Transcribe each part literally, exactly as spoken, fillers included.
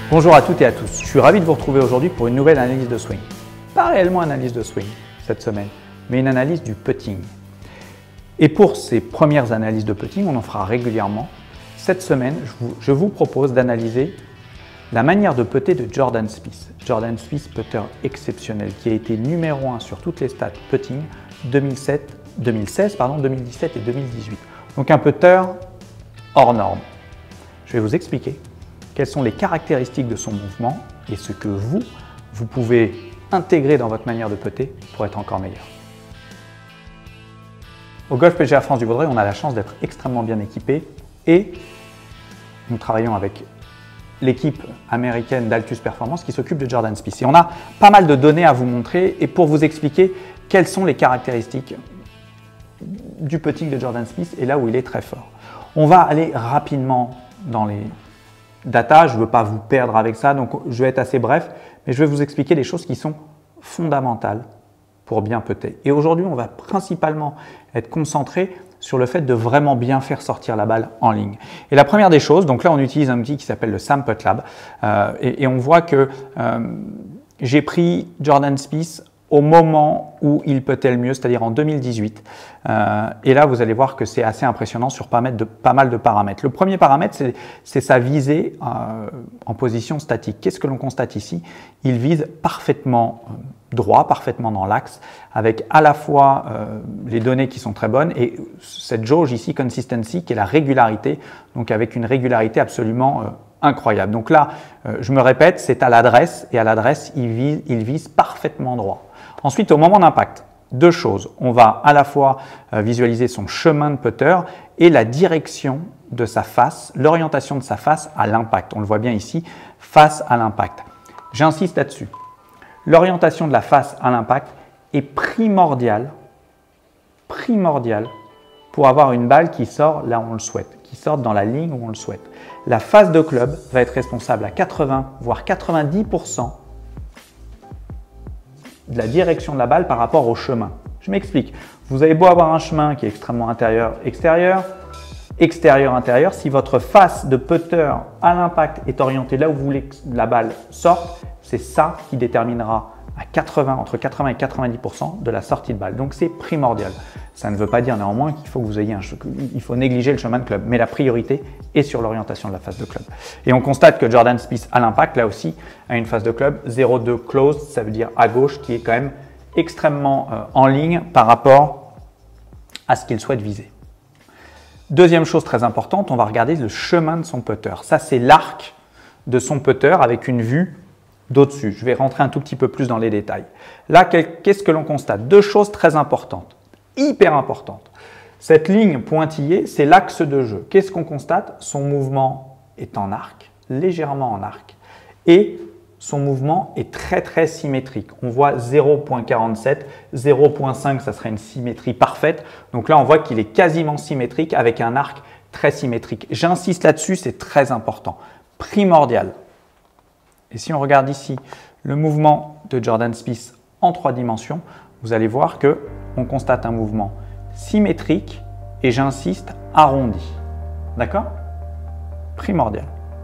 Bonjour à toutes et à tous, je suis ravi de vous retrouver aujourd'hui pour une nouvelle analyse de swing. Pas réellement analyse de swing cette semaine, mais une analyse du putting. Et pour ces premières analyses de putting, on en fera régulièrement. Cette semaine, je vous, je vous propose d'analyser la manière de putter de Jordan Spieth. Jordan Spieth, putter exceptionnel, qui a été numéro un sur toutes les stats putting deux mille sept, deux mille seize, pardon, deux mille dix-sept et deux mille dix-huit. Donc un putter hors norme. Je vais vous expliquer quelles sont les caractéristiques de son mouvement et ce que vous, vous pouvez intégrer dans votre manière de putter pour être encore meilleur. Au Golf P G A France du Vaudreuil, on a la chance d'être extrêmement bien équipé et nous travaillons avec l'équipe américaine d'Altus Performance qui s'occupe de Jordan Spieth. Et on a pas mal de données à vous montrer et pour vous expliquer quelles sont les caractéristiques du putting de Jordan Spieth et là où il est très fort. On va aller rapidement dans les data, je ne veux pas vous perdre avec ça, donc je vais être assez bref, mais je vais vous expliquer des choses qui sont fondamentales pour bien putter. Et aujourd'hui, on va principalement être concentré sur le fait de vraiment bien faire sortir la balle en ligne. Et la première des choses, donc là on utilise un outil qui s'appelle le Sam Putt Lab, euh, et, et on voit que euh, j'ai pris Jordan Spieth au moment où il puttait le mieux, c'est-à-dire en deux mille dix-huit. Euh, et là, vous allez voir que c'est assez impressionnant sur pas, de, pas mal de paramètres. Le premier paramètre, c'est sa visée euh, en position statique. Qu'est-ce que l'on constate ici? Il vise parfaitement droit, parfaitement dans l'axe, avec à la fois euh, les données qui sont très bonnes et cette jauge ici, consistency, qui est la régularité, donc avec une régularité absolument euh, incroyable. Donc là, euh, je me répète, c'est à l'adresse et à l'adresse, il vise, il vise parfaitement droit. Ensuite, au moment d'impact, deux choses. On va à la fois euh, visualiser son chemin de putter et la direction de sa face, l'orientation de sa face à l'impact. On le voit bien ici, face à l'impact. J'insiste là-dessus. L'orientation de la face à l'impact est primordiale, primordiale pour avoir une balle qui sort là où on le souhaite, qui sort dans la ligne où on le souhaite. La face de club va être responsable à quatre-vingts voire quatre-vingt-dix pour cent de la direction de la balle par rapport au chemin. Je m'explique. Vous avez beau avoir un chemin qui est extrêmement intérieur-extérieur, extérieur-intérieur, si votre face de putter à l'impact est orientée là où vous voulez que la balle sorte, c'est ça qui déterminera à quatre-vingts, entre quatre-vingts et quatre-vingt-dix pour cent de la sortie de balle. Donc c'est primordial. Ça ne veut pas dire néanmoins qu'il faut que vous ayez un, il faut négliger le chemin de club, mais la priorité est sur l'orientation de la face de club. Et on constate que Jordan Spieth à l'impact, là aussi, a une face de club zéro deux closed, ça veut dire à gauche, qui est quand même extrêmement euh, en ligne par rapport à ce qu'il souhaite viser. Deuxième chose très importante, on va regarder le chemin de son putter. Ça, c'est l'arc de son putter avec une vue d'au-dessus. Je vais rentrer un tout petit peu plus dans les détails. Là, qu'est-ce que l'on constate? Deux choses très importantes, hyper importantes. Cette ligne pointillée, c'est l'axe de jeu. Qu'est-ce qu'on constate? Son mouvement est en arc, légèrement en arc, et son mouvement est très très symétrique. On voit zéro virgule quarante-sept, zéro virgule cinq, ça serait une symétrie parfaite. Donc là, on voit qu'il est quasiment symétrique avec un arc très symétrique. J'insiste là-dessus, c'est très important, primordial. Et si on regarde ici le mouvement de Jordan Spieth en trois dimensions, vous allez voir qu'on constate un mouvement symétrique et j'insiste arrondi. D'accord? Primordial.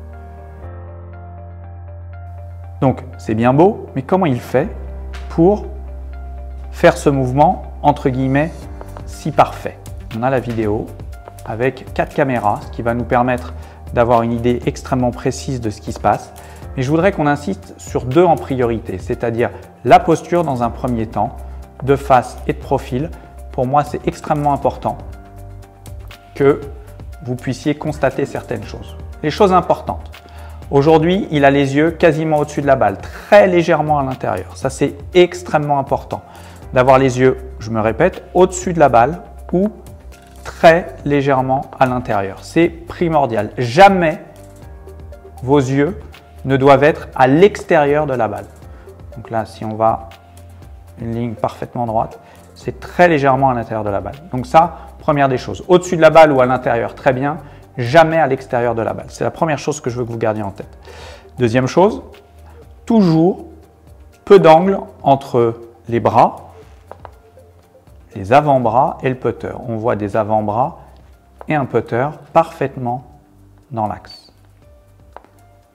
Donc c'est bien beau, mais comment il fait pour faire ce mouvement entre guillemets si parfait? On a la vidéo avec quatre caméras, ce qui va nous permettre d'avoir une idée extrêmement précise de ce qui se passe. Mais je voudrais qu'on insiste sur deux en priorité, c'est-à-dire la posture dans un premier temps, de face et de profil. Pour moi, c'est extrêmement important que vous puissiez constater certaines choses. Les choses importantes. Aujourd'hui, il a les yeux quasiment au-dessus de la balle, très légèrement à l'intérieur. Ça, c'est extrêmement important d'avoir les yeux, je me répète, au-dessus de la balle ou très légèrement à l'intérieur. C'est primordial. Jamais vos yeux ne doivent être à l'extérieur de la balle. Donc là, si on va une ligne parfaitement droite, c'est très légèrement à l'intérieur de la balle. Donc ça, première des choses. Au-dessus de la balle ou à l'intérieur, très bien. Jamais à l'extérieur de la balle. C'est la première chose que je veux que vous gardiez en tête. Deuxième chose, toujours peu d'angle entre les bras, les avant-bras et le putter. On voit des avant-bras et un putter parfaitement dans l'axe.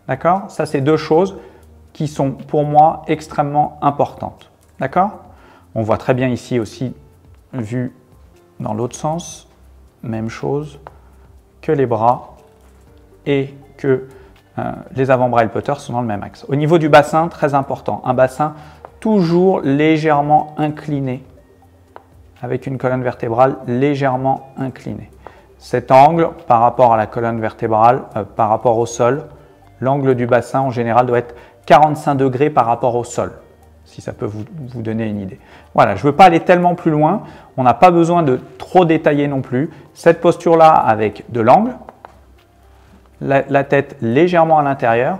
D'accord? Ça, c'est deux choses qui sont pour moi extrêmement importantes. D'accord? On voit très bien ici aussi, vu dans l'autre sens, même chose, que les bras et que euh, les avant-bras et le putter sont dans le même axe. Au niveau du bassin, très important, un bassin toujours légèrement incliné, avec une colonne vertébrale légèrement inclinée. Cet angle par rapport à la colonne vertébrale, euh, par rapport au sol, l'angle du bassin en général doit être quarante-cinq degrés par rapport au sol, si ça peut vous, vous donner une idée. Voilà, je ne veux pas aller tellement plus loin, on n'a pas besoin de trop détailler non plus. Cette posture-là avec de l'angle, la, la tête légèrement à l'intérieur,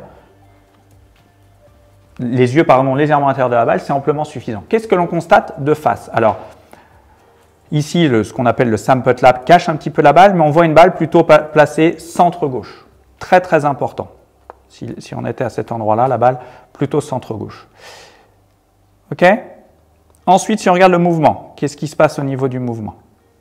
les yeux pardon, légèrement à l'intérieur de la balle, c'est amplement suffisant. Qu'est-ce que l'on constate de face? Alors, ici, le, ce qu'on appelle le Sam Putt Lap cache un petit peu la balle, mais on voit une balle plutôt placée centre-gauche. Très, très important. Si, si on était à cet endroit-là, la balle plutôt centre-gauche. OK? Ensuite, si on regarde le mouvement, qu'est-ce qui se passe au niveau du mouvement?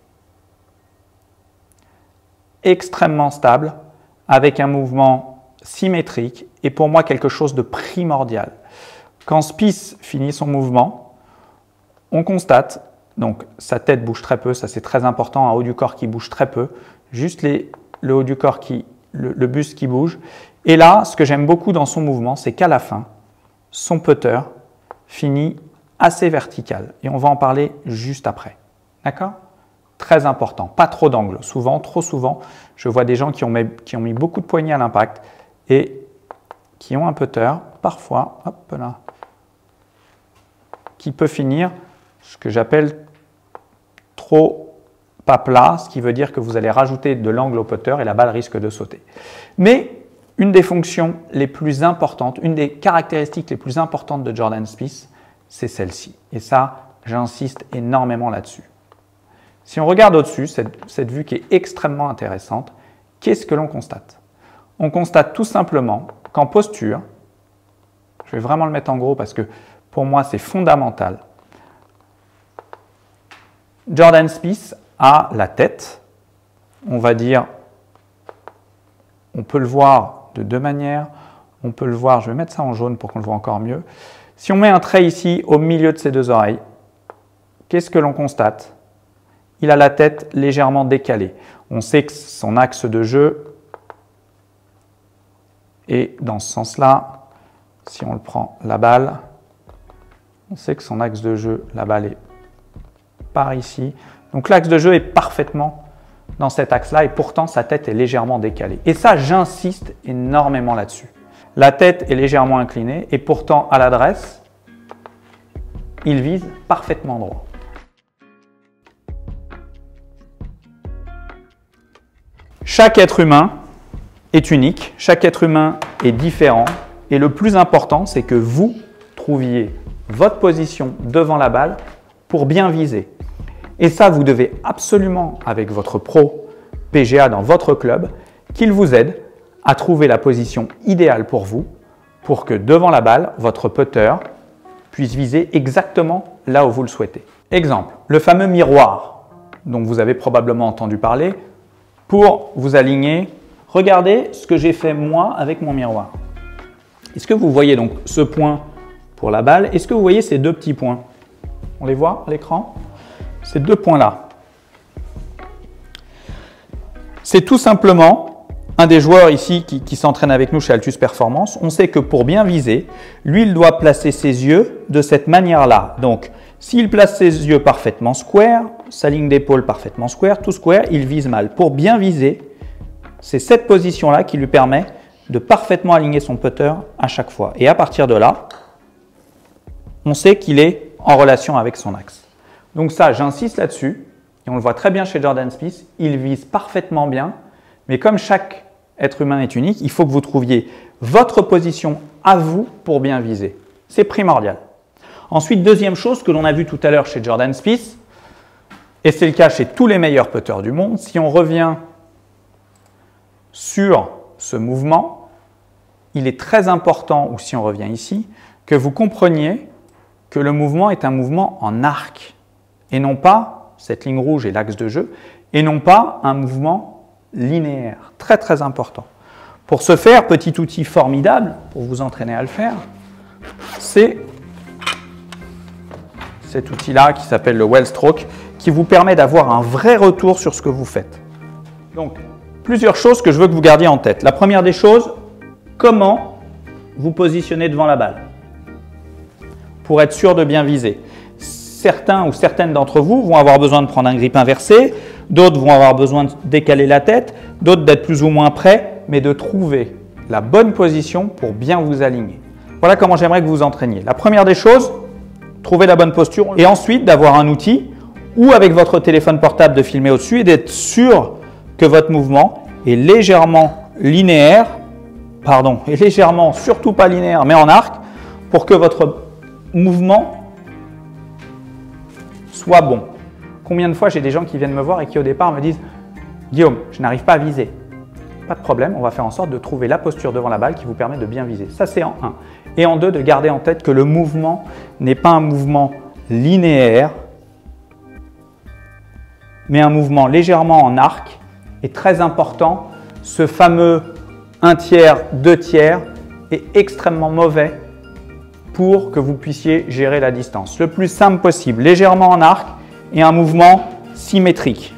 Extrêmement stable, avec un mouvement symétrique, et pour moi quelque chose de primordial. Quand Spieth finit son mouvement, on constate, donc sa tête bouge très peu, ça c'est très important, un haut du corps qui bouge très peu, juste les, le haut du corps, qui, le, le buste qui bouge. Et là, ce que j'aime beaucoup dans son mouvement, c'est qu'à la fin, son putter finit assez vertical. Et on va en parler juste après. D'accord? Très important, pas trop d'angle. Souvent, trop souvent, je vois des gens qui ont mis, qui ont mis beaucoup de poignées à l'impact et qui ont un putter, parfois, hop là, qui peut finir ce que j'appelle trop pas plat, ce qui veut dire que vous allez rajouter de l'angle au putter et la balle risque de sauter. Mais une des fonctions les plus importantes, une des caractéristiques les plus importantes de Jordan Spieth, c'est celle-ci. Et ça, j'insiste énormément là-dessus. Si on regarde au-dessus, cette, cette vue qui est extrêmement intéressante, qu'est-ce que l'on constate? On constate tout simplement qu'en posture, je vais vraiment le mettre en gros parce que pour moi c'est fondamental, Jordan Spieth a la tête, on va dire, on peut le voir de deux manières, on peut le voir, je vais mettre ça en jaune pour qu'on le voit encore mieux. Si on met un trait ici au milieu de ses deux oreilles, qu'est-ce que l'on constate? Il a la tête légèrement décalée. On sait que son axe de jeu est dans ce sens-là. Si on le prend, la balle, on sait que son axe de jeu, la balle est par ici. Donc l'axe de jeu est parfaitement dans cet axe-là et pourtant sa tête est légèrement décalée. Et ça, j'insiste énormément là-dessus. La tête est légèrement inclinée et pourtant à l'adresse, il vise parfaitement droit. Chaque être humain est unique, chaque être humain est différent et le plus important, c'est que vous trouviez votre position devant la balle pour bien viser. Et ça, vous devez absolument, avec votre pro P G A dans votre club, qu'il vous aide à trouver la position idéale pour vous, pour que devant la balle, votre putter puisse viser exactement là où vous le souhaitez. Exemple, le fameux miroir dont vous avez probablement entendu parler pour vous aligner. Regardez ce que j'ai fait moi avec mon miroir. Est-ce que vous voyez donc ce point pour la balle? Est-ce que vous voyez ces deux petits points? On les voit à l'écran? Ces deux points-là. C'est tout simplement un des joueurs ici qui, qui s'entraîne avec nous chez Altus Performance. On sait que pour bien viser, lui, il doit placer ses yeux de cette manière-là. Donc, s'il place ses yeux parfaitement square, sa ligne d'épaule parfaitement square, tout square, il vise mal. Pour bien viser, c'est cette position-là qui lui permet de parfaitement aligner son putter à chaque fois. Et à partir de là, on sait qu'il est en relation avec son axe. Donc ça, j'insiste là-dessus, et on le voit très bien chez Jordan Spieth, il vise parfaitement bien, mais comme chaque être humain est unique, il faut que vous trouviez votre position à vous pour bien viser. C'est primordial. Ensuite, deuxième chose que l'on a vu tout à l'heure chez Jordan Spieth, et c'est le cas chez tous les meilleurs putters du monde, si on revient sur ce mouvement, il est très important, ou si on revient ici, que vous compreniez que le mouvement est un mouvement en arc, et non pas, cette ligne rouge est l'axe de jeu, et non pas un mouvement linéaire, très très important. Pour ce faire, petit outil formidable, pour vous entraîner à le faire, c'est cet outil-là qui s'appelle le Well Stroke, qui vous permet d'avoir un vrai retour sur ce que vous faites. Donc, plusieurs choses que je veux que vous gardiez en tête. La première des choses, comment vous positionnez devant la balle pour être sûr de bien viser. Certains ou certaines d'entre vous vont avoir besoin de prendre un grip inversé, d'autres vont avoir besoin de décaler la tête, d'autres d'être plus ou moins prêts, mais de trouver la bonne position pour bien vous aligner. Voilà comment j'aimerais que vous vous entraîniez. La première des choses, trouver la bonne posture et ensuite d'avoir un outil ou avec votre téléphone portable de filmer au-dessus et d'être sûr que votre mouvement est légèrement linéaire, pardon, est légèrement, surtout pas linéaire, mais en arc, pour que votre mouvement soit bon. Combien de fois j'ai des gens qui viennent me voir et qui au départ me disent « Guillaume, je n'arrive pas à viser ». Pas de problème, on va faire en sorte de trouver la posture devant la balle qui vous permet de bien viser. Ça, c'est en un. Et en deux, de garder en tête que le mouvement n'est pas un mouvement linéaire, mais un mouvement légèrement en arc. Et très important, ce fameux un tiers, deux tiers est extrêmement mauvais pour que vous puissiez gérer la distance. Le plus simple possible, légèrement en arc et un mouvement symétrique.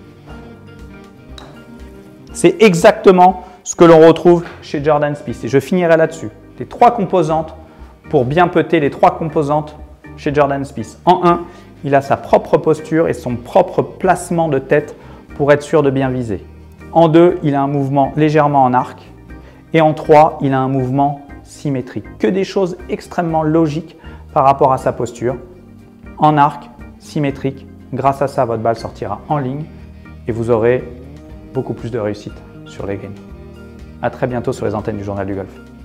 C'est exactement ce que l'on retrouve chez Jordan Spieth et je finirai là-dessus. Les trois composantes pour bien putter les trois composantes chez Jordan Spieth. En un, il a sa propre posture et son propre placement de tête pour être sûr de bien viser. En deux, il a un mouvement légèrement en arc. Et en trois, il a un mouvement symétrique. Que des choses extrêmement logiques par rapport à sa posture. En arc, symétrique. Grâce à ça, votre balle sortira en ligne et vous aurez beaucoup plus de réussite sur les greens. À très bientôt sur les antennes du Journal du Golf.